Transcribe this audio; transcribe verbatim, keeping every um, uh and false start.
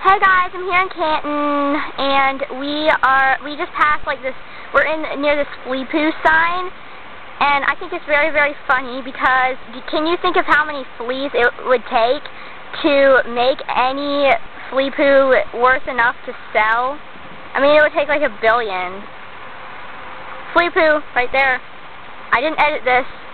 Hey guys, I'm here in Canton, and we are, we just passed like this, we're in near this Flea poo sign, and I think it's very, very funny because can you think of how many fleas it would take to make any flea poo worth enough to sell? I mean, it would take like a billion. Flea poo, right there. I didn't edit this.